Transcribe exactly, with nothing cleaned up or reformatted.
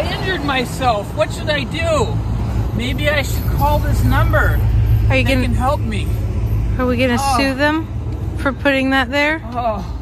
I injured myself. What should I do? Maybe I should call this number. Are you they gonna can help me. Are we gonna oh. sue them for putting that there? Oh.